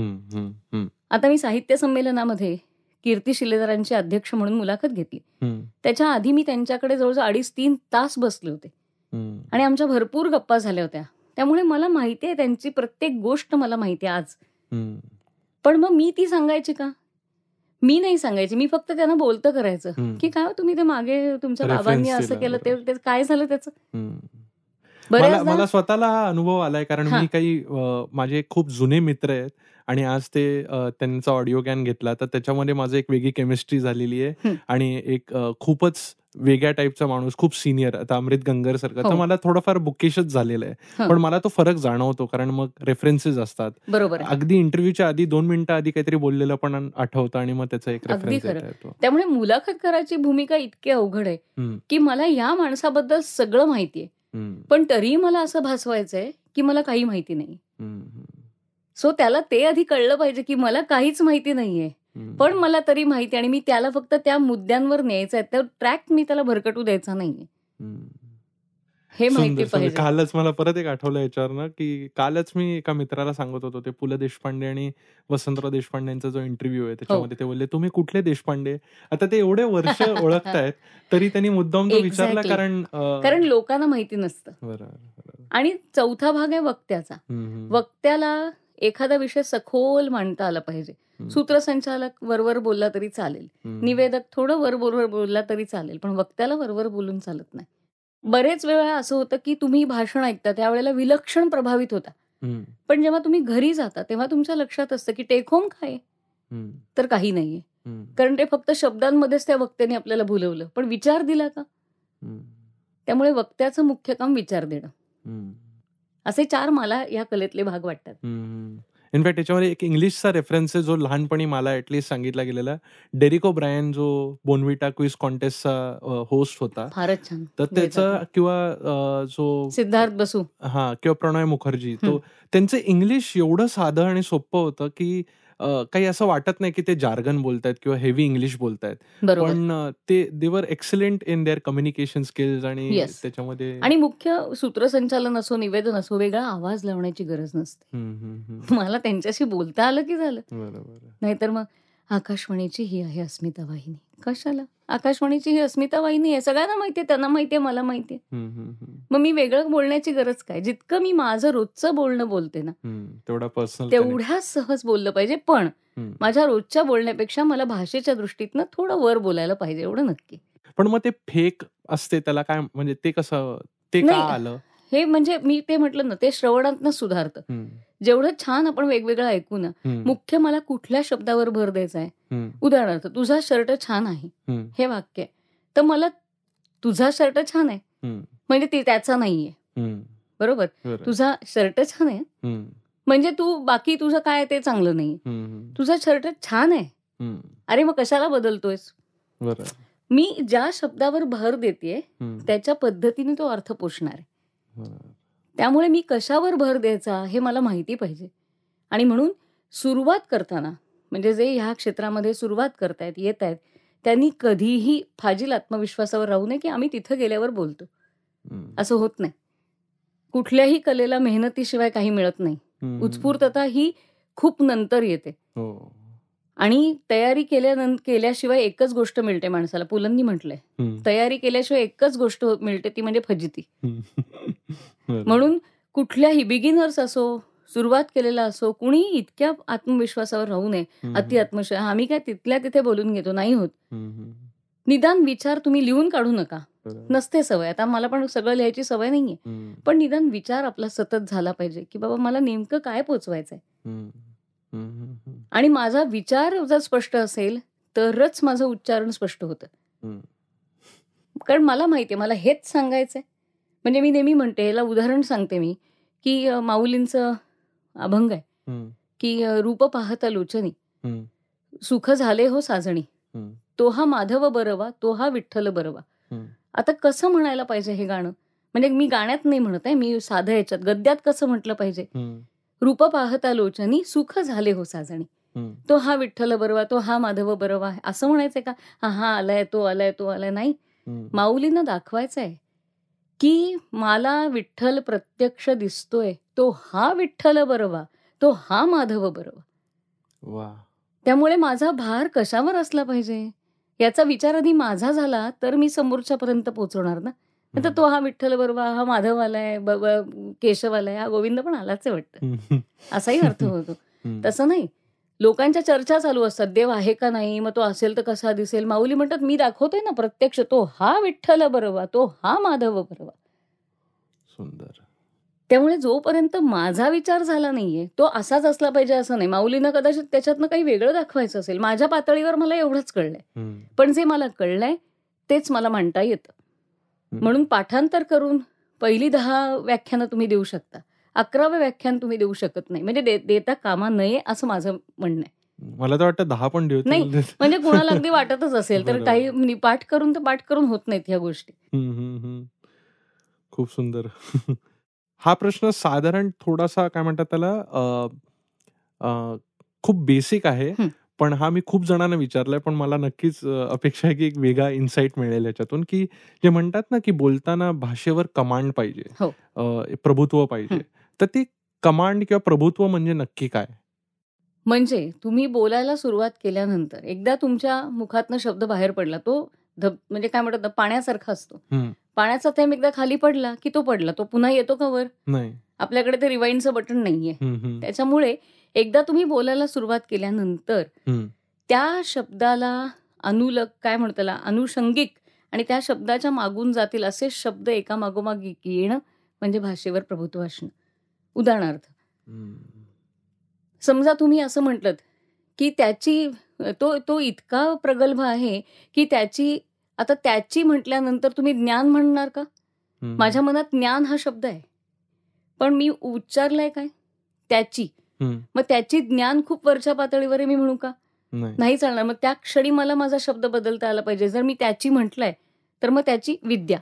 आता मी साहित्य संमेलनामध्ये कीर्ती शिलेदारांचे अध्यक्ष म्हणून मुलाखत घेतली. त्याच्या आधी मी त्यांच्याकडे जवळजवळ अडीच तीन तास बसले होते आणि आमच्या भरपूर गप्पा झाल्या होत्या. त्यामुळे मला माहिती आहे त्यांची प्रत्येक गोष्ट मला माहिती आहे आज. पण मग मी ती सांगायची का? मी नाही सांगायची. मी फक्त त्यांना बोलतं करायचं की काय तुम्ही ते मागे तुमच्या बाबांनी असं केलं ते काय झालं त्याचं. मला मला स्वतःला हा अनुभव आलाय, कारण मी काही माझे खूप जुने मित्र आहेत आणि आज ते त्यांचा ऑडिओ ज्ञान घेतला तर त्याच्यामध्ये माझं एक वेगळी केमिस्ट्री झालेली आहे आणि एक खूपच वेगळ्या टाईपचा माणूस, खूप सिनियर, आता अमृत गंगर सारखा. तर मला थोडंफार बुकिशच झालेलं आहे, पण मला तो फरक जाणवतो कारण मग रेफरन्सेस असतात. बरोबर. अगदी इंटरव्ह्यूच्या आधी दोन मिनिटं आधी काहीतरी बोललेलं पण आठवतं आणि मग त्याचा एक रेफरन्स येतो. त्यामुळे मुलाखत करायची भूमिका इतकी अवघड आहे की मला या माणसाबद्दल सगळं माहिती आहे पण तरीही मला असं भासवायचंय की मला काही माहिती नाही. सो त्याला ते आधी कळलं पाहिजे की मला काहीच माहिती नाहीये पण मला तरी माहिती, आणि मी त्याला फक्त त्या मुद्द्यांवर न्यायचं आहे, तर ट्रॅक मी त्याला भरकटू द्यायचा नाहीये. हे माहिती सुंदर सुंदर. पाहिजे. कालच मला परत एक आठवलं याच्यावरनं, की कालच मी एका मित्राला सांगत होतो, ते पु ल देशपांडे आणि वसंतराव देशपांडेंचा जो इंटरव्ह्यू आहे हो. त्याच्यामध्ये ते बोलले, तुम्ही कुठले देशपांडे? आता ते एवढे वर्ष ओळखतायत तरी त्यांनी मुद्दाम तो विचारला, एक्झॅक्टली. कारण अं, कारण लोकांना माहिती नसतं. बरोबर बरोबर. आणि चौथा भाग आहे वक्त्याचा. हम्म, हम्म, वक्त्याला एखादा विषय सखोल मांडता आला पाहिजे. हम्म, सूत्रसंचालक वरवर बोलला तरी चालेल, हम्म, निवेदक थोडं वर बरोबर बोलला तरी चालेल, पण वक्त्याला वरवर बोलून चालत नाही. बरेच वेळा असं होतं की तुम्ही भाषण ऐकता त्यावेळेला विलक्षण प्रभावित होता, हम्म, पण जेव्हा तुम्ही घरी जाता तेव्हा तुमच्या लक्षात असतं की टेक होम काय आहे? हम्म, तर काही नाहीये. हम्म, कारण ते फक्त शब्दांमध्येच त्या वक्त्याने आपल्याला भुलवलं, पण विचार दिला का? हम्म, त्यामुळे वक्त्याचं मुख्य काम विचार देणं. हम्म. असे चार मला या कलेतले भाग वाटतात. इनफॅक्ट त्याच्यामध्ये एक इंग्लिशचा रेफरन्स आहे जो लहानपणी मला ऍटलीस्ट सांगितला गेलेला. डेरिक ओब्रायन जो बोनविटा क्विज कॉन्टेस्टचा होस्ट होता, फारच छान. तर त्याचा किंवा अं, जो सिद्धार्थ बसू. हा किंवा प्रणय मुखर्जी, तो हम्म. त्यांचं इंग्लिश एवढं साधं आणि सोपं होतं की अं, काही असं वाटत नाही की ते जार्गन बोलतायत किंवा हेवी इंग्लिश बोलतायत, बरोबर. पण अं, ते they were excellent in their communication skills. आणि Yes. त्याच्यामध्ये आणि मुख्य सूत्रसंचालन असो, निवेदन असो, वेगळा आवाज लावण्याची गरज नसते. हम्म, हम्म, हम्म. मला त्यांच्याशी बोलता आलं की झालं. बरोबर. नाहीतर मग आकाशवाणीची ही आहे अस्मिता वाहिनी. कशाला? आकाशवाणीची ही अस्मिता वाहिनी आहे, सगळ्यांना माहितीये, त्यांना माहितीये, मला माहितीये. हम्म, हम्म, हम्म. मग मी वेगळं बोलण्याची गरज काय? जितकं मी माझं रोजचं बोलणं बोलते ना, हम्म, तेवढा पर्सनल तेवढ्याच सहज बोललं पाहिजे. पण माझ्या रोजच्या बोलण्यापेक्षा मला भाषेच्या दृष्टीतनं थोडं वर बोलायला पाहिजे, एवढं नक्की. पण मग ते फेक असते त्याला काय, म्हणजे ते कसं, ते का नाही, आलं? हे म्हणजे मी ते म्हटलं ना, ते श्रवणातनं सुधारतं. हम्म, जेवढं छान आपण वेगवेगळं ऐकू ना, हम्म, मुख्य मला कुठल्या शब्दावर भर द्यायचा आहे. हम्म, उदाहरणार्थ, तुझा शर्ट छान आहे, हम्म, हे वाक्य आहे. तर मला तुझा शर्ट छान आहे हम्म, म्हणजे ते त्याचा नाहीये, हम्म, बरोबर. बरं. तुझा शर्ट छान आहे हम्म, म्हणजे तू बाकी तुझं काय आहे ते चांगलं नाहीये. हम्म, तुझा शर्ट छान आहे, हम्म, अरे मग कशाला बदलतोयस? बरं. मी ज्या शब्दावर भर देतेय हम्म, त्याच्या पद्धतीने तो अर्थ पोषणार आहे. बरं. त्यामुळे मी कशावर भर द्यायचा हे मला माहिती पाहिजे. आणि म्हणून सुरुवात करताना, म्हणजे जे ह्या क्षेत्रामध्ये सुरुवात करतायत, येत आहेत, त्यांनी कधीही फाजील आत्मविश्वासावर राहू नये की आम्ही तिथं गेल्यावर बोलतो. हम्म, असं होत नाही. कुठल्याही कलेला मेहनतीशिवाय काही मिळत नाही. हम्म, उत्स्फूर्तता ही खूप नंतर येते. हो. आणि तयारी केल्यानं केल्याशिवाय एकच गोष्ट मिळते माणसाला. पुलंनी म्हटलंय, हम्म, तयारी केल्याशिवाय एकच गोष्ट मिळते, ती म्हणजे फजिती. हम्म. बरं. म्हणून कुठल्याही बिगिनर्स असो, सुरुवात केलेला असो, कुणीही इतक्या आत्मविश्वासावर राहू नये. हम्म, अति आत्मविश्वास आम्ही काय तिथल्या तिथे बोलून घेतो, नाही होत. हम्म, हम्म, निदान विचार तुम्ही लिहून काढू नका. बरं. नसते सवय. आता मला पण सगळं लिहायची सवय नाहीये, हम्म, पण निदान विचार आपला सतत झाला पाहिजे की बाबा मला नेमकं काय पोचवायचंय. हम्म, हम्म, हम्म, हम्म, आणि माझा विचार जर स्पष्ट असेल तरच माझं उच्चारण स्पष्ट होतं. हम्म. कारण मला माहितीये मला हेच सांगायचंय. म्हणजे मी नेहमी म्हणते, याला उदाहरण सांगते मी, की अ, माऊलींचं अभंग आहे हम्म, की अ, रूप पाहता लोचनी हम्म, सुख झाले हो साजणी, हम्म, तो हा माधव बरवा, तो हा विठ्ठल बरवा. हम्म. आता कसं म्हणायला पाहिजे हे गाणं? म्हणजे मी गाण्यात नाही म्हणत आहे, मी साधं याच्यात गद्यात कसं म्हटलं पाहिजे? हम्म, रूप पाहता लोचनी सुख झाले हो साजणी, हम्म, तो हा विठ्ठल बरवा, तो हा माधव बरवा. असं म्हणायचंय का? हा हा आलाय, तो आलाय, तो आलाय? नाही. हम्म. माऊलींना दाखवायचंय की मला विठ्ठल प्रत्यक्ष दिसतोय, तो हा विठ्ठल बरवा, तो हा माधव बरवा. वा. त्यामुळे माझा भार कशावर असला पाहिजे याचा विचार आधी माझा झाला तर मी समोरच्यापर्यंत पोहोचवणार ना. तर तो हा विठ्ठल बरवा, हा माधव आलाय, ब- ब- केशव आलाय, हा गोविंद पण आलाच आहे वाटतं, हम्म, असाही अर्थ होतो. हम्म. तसं नाही. लोकांच्या चर्चा चालू असतात, देव आहे का नाही, मग तो असेल तर कसा दिसेल. माऊली म्हणतात मी दाखवतोय ना प्रत्यक्ष, तो हा विठ्ठल बरवा, तो हा माधव बरवा. सुंदर. त्यामुळे जोपर्यंत माझा विचार झाला नाहीये, तो असाच असला पाहिजे असं नाही. माऊलीनं कदाचित त्याच्यातनं काही वेगळं दाखवायचं असेल. माझ्या पातळीवर मला एवढंच कळलंय, हम्म, पण जे मला कळलंय तेच मला म्हणता येतं. हम्म. म्हणून पाठांतर करून पहिली दहा व्याख्यानं तुम्ही देऊ शकता, अकरावे व्याख्यान तुम्ही देऊ शकत नाही. म्हणजे दे- देता कामा नये असं माझं म्हणणं आहे. मला तर वाटतं दहा पण देऊ. नाही म्हणजे कोणाला अगदी वाटतच असेल तर बरोबर. काही नि- पाठ करून तर पाठ करून होत नाहीत ह्या गोष्टी. हम्म, हम्म, हम्म. खूप सुंदर. हा प्रश्न साधारण थोडासा काय म्हणतात त्याला अ, अ, खूप बेसिक आहे, हं. पण हा मी खूप जणांना विचारलाय, पण मला नक्कीच अपेक्षा आहे की एक वेगळा इन्साइट मिळेल याच्यातून, की जे म्हणतात ना की बोलताना भाषेवर कमांड पाहिजे, हो. प्रभुत्व पाहिजे, तर ते कमांड किंवा प्रभुत्व म्हणजे नक्की काय? म्हणजे तुम्ही बोलायला सुरुवात केल्यानंतर एकदा तुमच्या मुखातनं शब्द बाहेर पडला, तो धब म्हणजे काय म्हणतात ना, पाण्यासारखा असतो. पाण्याचा थेंब एकदा खाली पडला की तो पडला, तो पुन्हा येतो का वर? नाही. आपल्याकडे ते रिवाइंडचं बटन नाहीये. त्याच्यामुळे एकदा तुम्ही बोलायला सुरुवात केल्यानंतर त्या शब्दाला अनुलग काय म्हणतात त्याला अनुषंगिक आणि त्या शब्दाच्या मागून जातील असे शब्द एका मागोमाग येणं म्हणजे भाषेवर प्रभुत्व असणं. उदाहरणार्थ, समजा तुम्ही असं म्हटलं की त्याची तो तो इतका प्रगल्भ आहे की त्याची आता त्याची म्हटल्यानंतर तुम्ही ज्ञान म्हणणार का? माझ्या मनात ज्ञान हा शब्द आहे, पण मी उच्चारलाय काय? त्याची. मग त्याची ज्ञान खूप वरच्या पातळीवर आहे मी म्हणू का? नाही चालणार. मग त्या क्षणी मला माझा शब्द बदलता आला पाहिजे. जर मी त्याची म्हटलंय तर मग त्याची विद्या.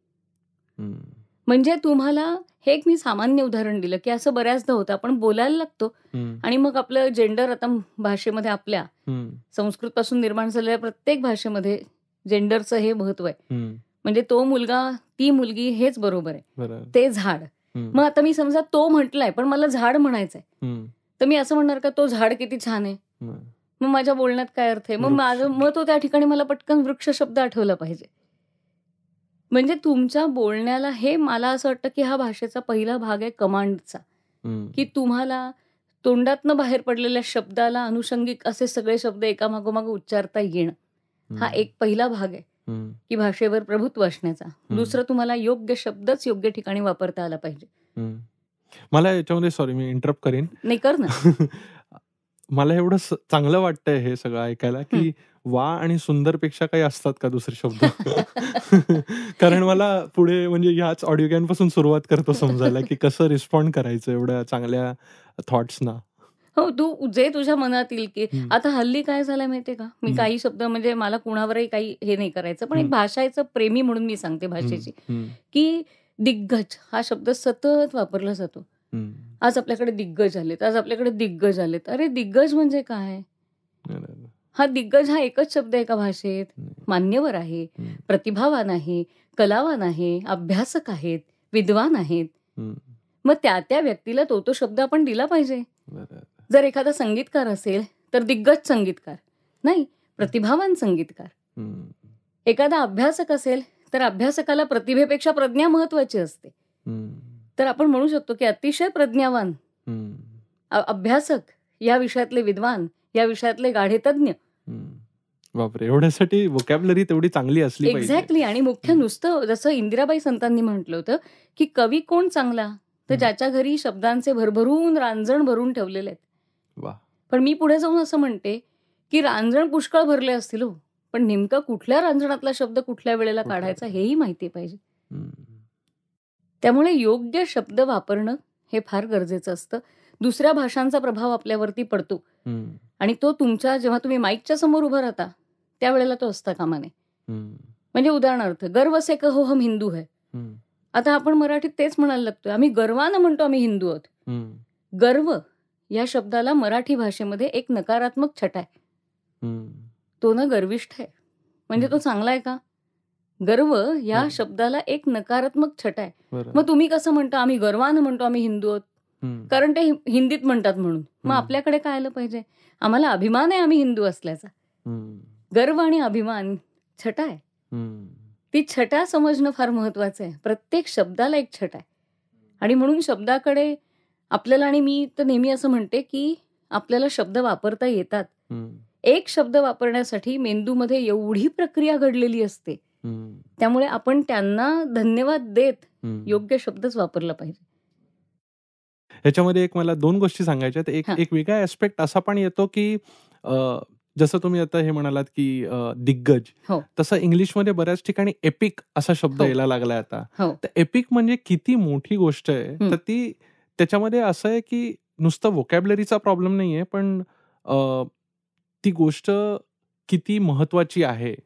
म्हणजे तुम्हाला हे एक मी सामान्य उदाहरण दिलं की असं बऱ्याचदा होतं, आपण बोलायला लागतो आणि मग आपलं जेंडर आता भाषेमध्ये आपल्या संस्कृत पासून निर्माण झालेल्या प्रत्येक भाषेमध्ये जेंडरचं हे महत्व आहे. म्हणजे तो मुलगा ती मुलगी हेच बरोबर आहे, ते झाड. मग आता मी समजा तो म्हटलाय पण मला झाड म्हणायचंय, तर मी असं म्हणणार का तो झाड किती छान आहे? मग माझ्या बोलण्यात काय अर्थ आहे? मग माझं मग तो त्या ठिकाणी मला पटकन वृक्ष शब्द आठवला पाहिजे. म्हणजे तुमच्या बोलण्याला हे मला असं वाटतं की हा भाषेचा पहिला भाग आहे कमांडचा, की तुम्हाला तोंडातनं बाहेर पडलेल्या शब्दाला अनुषंगिक असे सगळे शब्द एकामागोमाग उच्चारता येणं, हा एक पहिला भाग आहे की भाषेवर प्रभुत्व असण्याचा. दुसरं, तुम्हाला योग्य शब्दच योग्य ठिकाणी वापरता आला पाहिजे. मला याच्यामध्ये सॉरी मी इंटरप्ट करीन. नाही कर ना. मला एवढं चांगलं वाटतंय हे सगळं ऐकायला की वा आणि सुंदर पेक्षा काही असतात का दुसरे शब्द? कारण मला पुढे म्हणजे ह्याच ऑडिओगॅन पासून सुरुवात करतो समजायला की कसं रिस्पॉन्ड करायचं एवढ्या चांगल्या थॉट्सना. हो, तू जे तुझ्या मनात येईल की आता हल्ली काय झालंय माहितीये का, मी काही शब्द म्हणजे मला कुणावरही काही हे नाही करायचं, पण एक भाषाचं प्रेमी म्हणून मी सांगते भाषेची, की दिग्गज हा शब्द सतत वापरला जातो. आज आपल्याकडे दिग्गज आलेत, आज आपल्याकडे दिग्गज आलेत. अरे दिग्गज म्हणजे काय? हा दिग्गज हा एकच शब्द आहे का भाषेत? मान्यवर आहे, प्रतिभावान आहे, कलावान आहे, अभ्यासक आहेत, विद्वान आहेत. मग त्या त्या व्यक्तीला तो तो शब्द आपण दिला पाहिजे. जर एखादा संगीतकार असेल तर दिग्गज संगीतकार नाही, प्रतिभावान संगीतकार. एखादा अभ्यासक असेल तर अभ्यासकाला प्रतिभेपेक्षा प्रज्ञा महत्वाची असते. तर आपण म्हणू शकतो की अतिशय प्रज्ञावान अभ्यासक, या विषयातले विद्वान, या विषयातले गाढे तज्ञ. बापरे, एवढ्यासाठी व्होकॅब्युलरी तेवढी चांगली असली पाहिजे. एक्झॅक्टली. आणि मुख्य नुसतं जसं इंदिराबाई संतांनी म्हटलं होतं की कवी कोण चांगला, तर ज्याच्या घरी शब्दांचे भरभरून रांजण भरून ठेवलेले आहेत. पण मी पुढे जाऊन असं म्हणते की रांजण पुष्कळ भरले असतील हो, पण नेमका कुठल्या रांजणातला शब्द कुठल्या वेळेला काढायचा हेही माहिती पाहिजे. त्यामुळे योग्य शब्द वापरणं हे फार गरजेचं असतं. दुसऱ्या भाषांचा प्रभाव आपल्यावरती पडतो आणि तो तुमच्या जेव्हा तुम्ही माईकच्या समोर उभं राहता त्यावेळेला तो असता कामा नये. म्हणजे उदाहरणार्थ, गर्व से कहो हम हिंदू है. आता आपण मराठीत तेच म्हणायला लागतोय, आम्ही गर्वानं म्हणतो आम्ही हिंदू आहोत. गर्व या शब्दाला मराठी भाषेमध्ये एक नकारात्मक छटा आहे. तो ना गर्विष्ठ आहे. म्हणजे तो चांगला आहे का? गर्व या शब्दाला एक नकारात्मक छटा आहे. मग तुम्ही कसं म्हणता आम्ही गर्वानं म्हणतो आम्ही हिंदू आहोत? कारण ते हिंदीत म्हणतात म्हणून. मग आपल्याकडे काय आलं पाहिजे? आम्हाला अभिमान आहे आम्ही हिंदू असल्याचा. गर्व आणि अभिमान छटा आहे. ती छटा समजणं फार महत्वाचं आहे. प्रत्येक शब्दाला एक छटा आहे आणि म्हणून शब्दाकडे आपल्याला, आणि मी तर नेहमी असं म्हणते की आपल्याला शब्द वापरता येतात. एक शब्द वापरण्यासाठी मेंदूमध्ये एवढी प्रक्रिया घडलेली असते, त्यामुळे आपण त्यांना धन्यवाद देत योग्य शब्दच वापरला पाहिजे. ह्याच्यामध्ये एक मला दोन गोष्टी सांगायच्यात. एक एक वेगळा ऍस्पेक्ट असा पण येतो की जसं तुम्ही आता हे म्हणालात की दिग्गज, तसं इंग्लिशमध्ये बऱ्याच ठिकाणी एपिक असा शब्द यायला लागलाय आता. तर एपिक म्हणजे किती मोठी गोष्ट आहे. तर ती त्याच्यामध्ये असं आहे की नुसतं व्होकॅब्युलरीचा प्रॉब्लेम नाहीये, पण ती गोष्ट किती महत्वाची आहे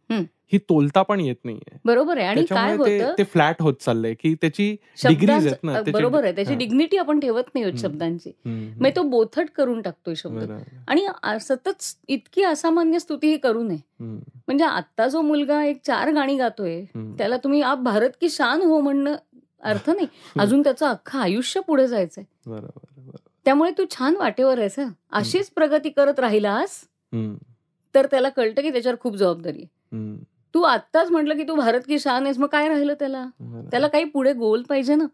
ही तोलता पण येत नाहीये. बरोबर आहे. आणि काय त्याच्यामुळे ते होतं ते फ्लॅट होत चाललंय की त्याची डिग्रीज आहेत ना. शब्दांचं त्याची बरोबर आहे, त्याची हां. डिग्निटी आपण ठेवत नाही आहोत हं. शब्दांची. हं, मग हं. तो बोथट करून टाकतोय शब्द. बरोबर. आणि आ- सतत इतकी असामान्य स्तुती ही करू नये. हं, म्हणजे आता जो मुलगा एक चार गाणी गातोय हं. त्याला तुम्ही आप भारत की शान हो म्हणणं अर्थ नाही. अजून त्याचं अख्खं आयुष्य पुढे जायचंय. बरोबर, बरोबर. त्यामुळे तू छान वाटेवर आहेस हं. अशीच प्रगती करत राहिलास हं, तर त्याला कळतं की त्याच्यावर खूप जबाबदारी आहे. हं. तू आत्ताच म्हटलं की तू भारत की शान आहेस, मग काय राहिलं त्याला? बरोबर. त्याला काही पुढे गोल पाहिजे ना.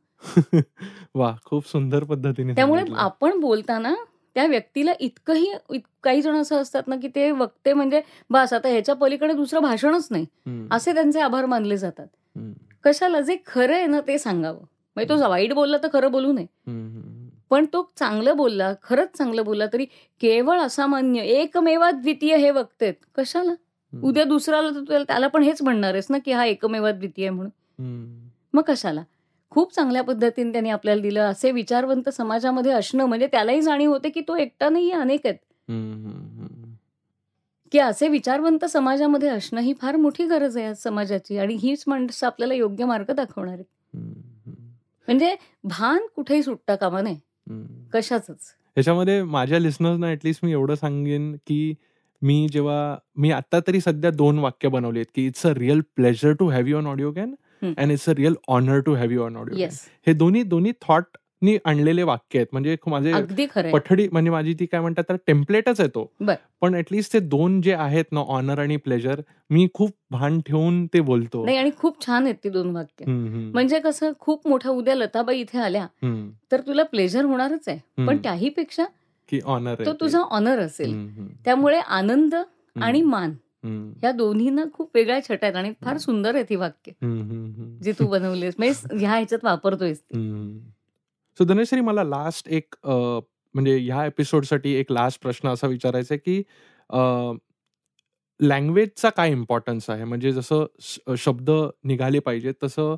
वा, खूप सुंदर पद्धतीने त्यामुळे सांगितलं. आपण बोलताना त्या व्यक्तीला इतकंही इत- काही जण असं असतात ना की ते वक्ते म्हणजे बस आता ह्याच्या पलीकडे दुसरं भाषणच नाही हं, असे त्यांचे आभार मानले जातात. हं, कशाला? जे खरं आहे ना ते सांगावं. म्हणजे तो वाईट बोलला तर खरं बोलू नये, हं, हं. पण तो चांगलं बोलला, खरंच चांगलं बोलला तरी केवळ असामान्य एकमेवा द्वितीय हे वक्तेत कशाला? हं. उद्या दुसऱ्याला तर त्याला- त्याला पण हेच म्हणणार आहेस ना की हा एकमेवा द्वितीय म्हणून. हं. मग कशाला? खूप चांगल्या पद्धतीने त्यांनी आपल्याला दिलं. असे विचारवंत समाजामध्ये असणं म्हणजे त्यालाही जाणीव होते की तो एकटा नाही, अनेक आहेत. हं, हं, हं. की असे विचारवंत समाजामध्ये असणं ही फार मोठी गरज आहे आज समाजाची. आणि हीच माणसं आपल्याला योग्य मार्ग दाखवणार आहेत. हं, हं. म्हणजे भान कुठेही सुटता कामा नये हं. कशाचंच. ह्याच्यामध्ये माझ्या लिस्नर्सना ॲटलिस्ट मी एवढं सांगेन की मी जेव्हा मी आता तरी सध्या दोन वाक्य बनवली आहेत की it's a real pleasure to have you on Audiogyan hmm. And it's a real honour to have you on Audiogyan. Yes, हे दोन्ही दोन्ही थॉटनी आणलेले वाक्य आहेत. म्हणजे एक माझे अगदी खरं आहे. पठडी म्हणजे माझी ती काय म्हणतात तर टेम्पलेटच आहे तो. बर, पण ॲटलिस्ट ते दोन जे आहेत ना ऑनर आणि प्लेजर मी खूप भान ठेवून ते बोलतो. नाही आणि खूप छान आहेत ती दोन वाक्य. हं, हं. म्हणजे कसं खूप मोठा उद्या लताबाई इथे आल्या हं, तर तुला प्लेजर होणारच आहे, पण हं. त्याहीपेक्षा की ऑनर आहे तो ते. तुझा ऑनर असेल. हं, हं. त्यामुळे आनंद आणि मान हं, या दोन्हींना खूप वेगळ्या छटा आहेत आणि फार सुंदर आहेत ही वाक्य हं, हं, हं. जी तू बनवलीस म्हणजे ह्या ह्याच्यात वापरतोयस ती. सो धनश्री, मला लास्ट एक अ, म्हणजे ह्या एपिसोडसाठी एक लास्ट प्रश्न असा विचारायचा आहे की लँग्वेजचा काय इम्पॉर्टन्स आहे? म्हणजे जसं श- शब्द निघाले पाहिजेत तसं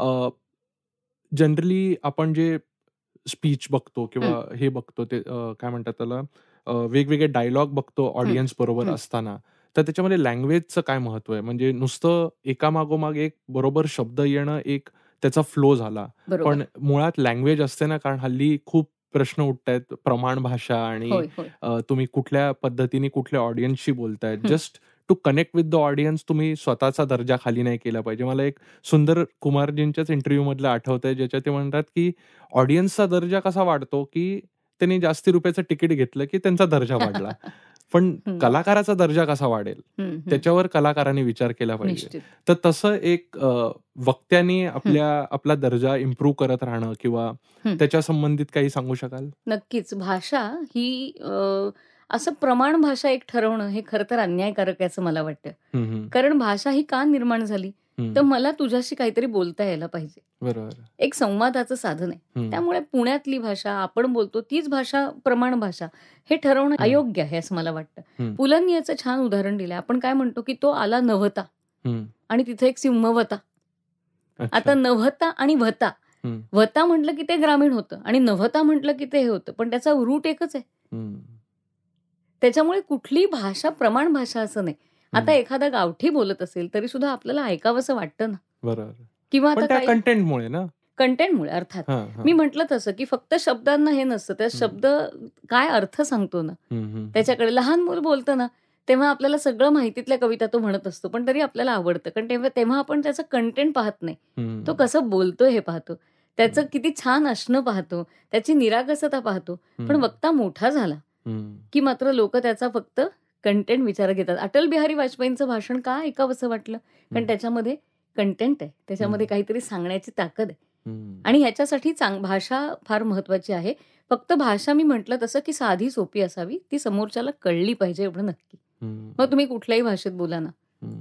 जनरली आपण जे स्पीच बघतो किंवा हं. हे बघतो ते अ, काय म्हणतात त्याला अ, वेगवेगळे डायलॉग बघतो ऑडियन्स बरोबर हं. असताना, तर त्याच्यामध्ये लँग्वेजचं काय महत्व आहे? म्हणजे नुसतं एकामागोमाग एक बरोबर शब्द येणं एक त्याचा फ्लो झाला, बरोबर. पण मुळात लँग्वेज असते ना, कारण हल्ली खूप प्रश्न उठतायत प्रमाण भाषा आणि होय, होय. अ, तुम्ही कुठल्या पद्धतीने कुठल्या ऑडियन्सशी बोलतायत. Hmm. Just to connect with the audience तुम्ही स्वतःचा दर्जा खाली नाही केला पाहिजे. मला एक सुंदर कुमारजींच्याच इंटरव्ह्यू मधलं आठवतंय ज्याच्यात ते म्हणतात की ऑडियन्सचा दर्जा कसा वाढतो की त्यांनी जास्ती रुपयाचं तिकीट घेतलं की त्यांचा दर्जा वाढला, पण हं. कलाकाराचा दर्जा कसा वाढेल हं, हं. त्याच्यावर कलाकारांनी विचार केला पाहिजे. निश्चित. तर तसं एक अ, वक्त्याने आपल्या आपला दर्जा इम्प्रूव्ह करत राहणं किंवा हं. त्याच्या संबंधित काही सांगू शकाल? नक्कीच. भाषा ही अ, असं प्रमाण भाषा एक ठरवणं हे खरं तर अन्यायकारक आहे असं मला वाटतं. हं, हं. कारण भाषा ही का निर्माण झाली? हं. तर मला तुझ्याशी काहीतरी बोलता यायला पाहिजे. बरोबर. एक संवादाचं साधन आहे. हं. त्यामुळे पुण्यातली भाषा आपण बोलतो तीच भाषा प्रमाण भाषा हे ठरवणं अयोग्य आहे असं मला वाटतं. हं. पुलंनी याचं छान उदाहरण दिलंय. आपण काय म्हणतो की तो आला नव्हता हं. आणि तिथे एक सिंह होता. अच्छा. आता नव्हता आणि व्हता. हं. व्हता म्हटलं की ते ग्रामीण होतं आणि नव्हता म्हटलं की ते हे होतं, पण त्याचा रूट एकच आहे. हं. त्याच्यामुळे कुठलीही भाषा प्रमाण भाषा असं नाही. आता हं. एखादा गावठी बोलत असेल तरी सुद्धा आपल्याला ऐकावंसं वाटतं ना. बरोबर. किंवा पण आता त्या काही कंटेंटमुळे ना. कंटेंटमुळे अर्थात. हां, हां. मी म्हटलं तसं की फक्त शब्दांना हे नसतं, त्या हं. शब्द काय अर्थ सांगतो ना हं, हं. त्याच्याकडे. लहान मूल बोलतं ना तेव्हा आपल्याला सगळं माहितीतल्या कविता तो म्हणत असतो, पण तरी आपल्याला आवडतं. कारण तेव्हा तेव्हा आपण त्याचं कंटेंट पाहत नाही, हं. तो कसं बोलतोय हे पाहतो, त्याचं किती छान असणं पाहतो, त्याची निरागसता पाहतो. पण हं. वक्ता मोठा झाला हं. की मात्र लोक त्याचा फक्त कंटेंट विचारात घेतात. अटल बिहारी वाजपेयींचं भाषण का ऐकावंसं वाटलं? कारण हं. त्याच्यामध्ये कंटेंट आहे, त्याच्यामध्ये हं. काहीतरी सांगण्याची ताकद आहे. हं. आणि ह्याच्यासाठी चांग भाषा फार महत्वाची आहे. फक्त भाषा मी म्हटलं तसं की साधी सोपी असावी, ती समोरच्याला कळली पाहिजे एवढं नक्की. हं. मग तुम्ही कुठल्याही भाषेत बोला ना, हं.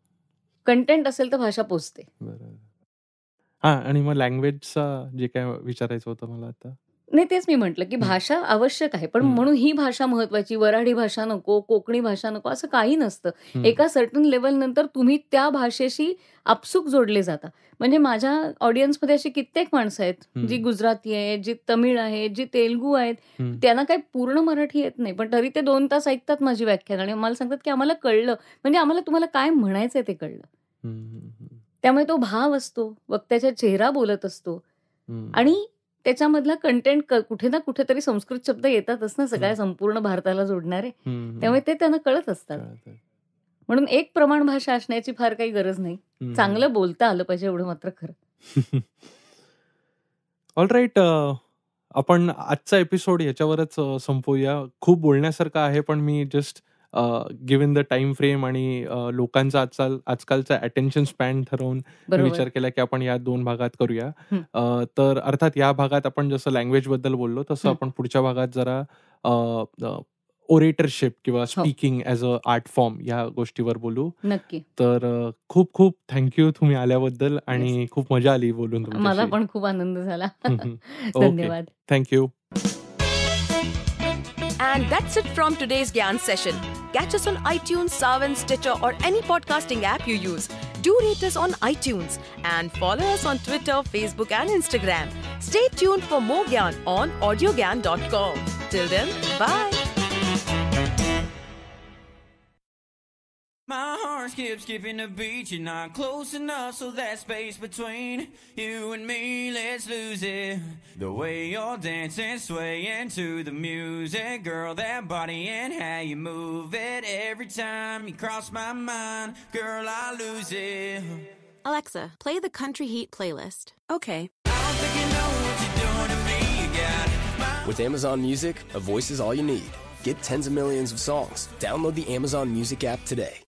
कंटेंट असेल तर भाषा पोचते. बरोबर. हां, आणि मग लँग्वेजचा जे काय विचारायचं होतं मला आता? नाही, तेच मी म्हटलं की भाषा आवश्यक आहे, पण म्हणून ही भाषा महत्वाची, वऱ्हाडी भाषा नको, कोकणी भाषा नको, असं काही नसतं. एका सर्टन लेवल नंतर तुम्ही त्या भाषेशी आपसूक जोडले जाता. म्हणजे माझ्या ऑडियन्समध्ये अशी कित्येक माणसं आहेत जी गुजराती आहेत, जी तमिळ आहेत, जी तेलुगू आहेत, त्यांना काही पूर्ण मराठी येत नाही, पण तरी ते दोन तास ऐकतात माझी व्याख्यान आणि मला सांगतात की आम्हाला कळलं, म्हणजे आम्हाला तुम्हाला काय म्हणायचंय ते कळलं. त्यामुळे तो भाव असतो, वक्त्याचा चेहरा बोलत असतो आणि त्याच्यामधला कंटेंट कुठे ना कुठेतरी संस्कृत शब्द येतातच ना सगळ्या संपूर्ण भारताला जोडणारे, त्यामुळे ते त्यांना कळत असतात. म्हणून एक प्रमाण भाषा असण्याची फार काही गरज नाही, चांगलं बोलता आलं पाहिजे एवढं मात्र खरं. ऑल राईट, आपण आजचा एपिसोड याच्यावरच संपवूया. खूप बोलण्यासारखं आहे, पण मी just given the time frame आणि लोकांचा आजकाल आजकालचा अटेन्शन स्पॅन ठरवून विचार केला की आपण या दोन भागात करूया. तर अर्थात या भागात आपण जसं लँग्वेज बद्दल बोललो तसं आपण पुढच्या भागात जरा ओरेटरशिप किंवा speaking as a art form या गोष्टीवर बोलू. नक्की. तर खूप खूप थँक्यू तुम्ही आल्याबद्दल आणि खूप मजा आली बोलून तुमच्याशी. मला पण खूप आनंद झाला. धन्यवाद. Thank you. And that's it from today's Gyan session. Catch us on iTunes, Savan, Stitcher or any podcasting app you use. Do rate us on iTunes and follow us on Twitter, Facebook and Instagram. Stay tuned for more Gyan on audiogyan dot com. Till then, bye. My heart skips skipping the beat. You're not close enough, so that space between you and me, let's lose it. The way you're dancing, swaying to the music, girl, that body and how you move it. Every time you cross my mind, girl, I lose it. Alexa, play the Country Heat playlist. Okay. I don't think you know what you're doing to me. You got my... With Amazon Music, a voice is all you need. Get tens of millions of songs. Download the Amazon Music app today.